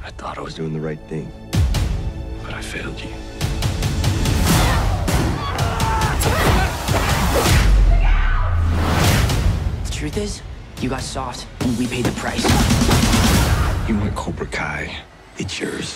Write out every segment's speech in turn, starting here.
I thought I was doing the right thing, but I failed you. The truth is, you got soft, and we paid the price. You want Cobra Kai, it's yours.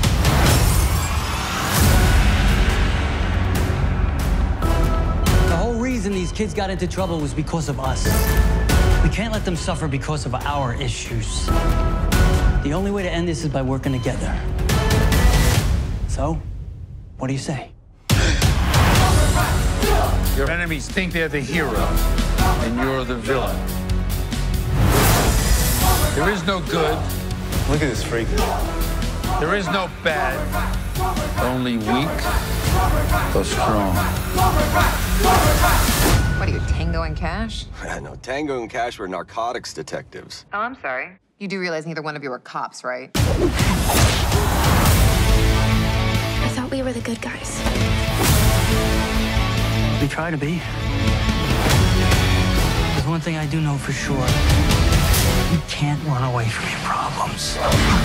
The whole reason these kids got into trouble was because of us. We can't let them suffer because of our issues. The only way to end this is by working together. So, what do you say? Your enemies think they're the hero, and you're the villain. There is no good. Look at this freak. There is no bad. Only weak or strong. What are you, Tango and Cash? No, Tango and Cash were narcotics detectives. Oh, I'm sorry. You do realize neither one of you are cops, right? I thought we were the good guys. We try to be. There's one thing I do know for sure. You can't run away from your problems.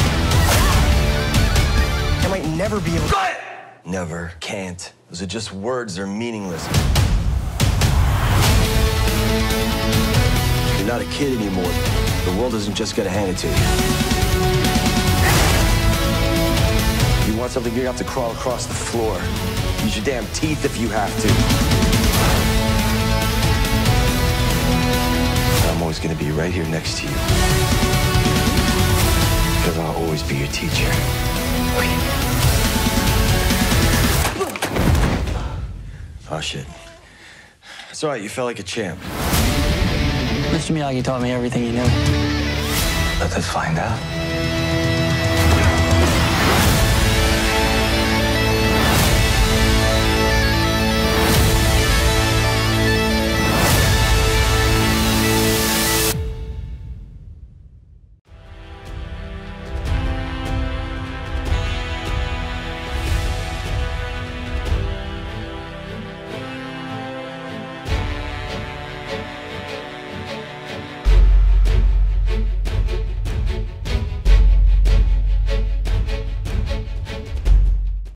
I might never be able to... Never, can't. Those are just words, they're meaningless. You're not a kid anymore. The world isn't just gonna hand it to you. You want something, you have to crawl across the floor. Use your damn teeth if you have to. I'm always gonna be right here next to you. Because I'll always be your teacher. Oh, shit. It's all right, you felt like a champ. Mr. Miyagi taught me everything he knew. Let us find out.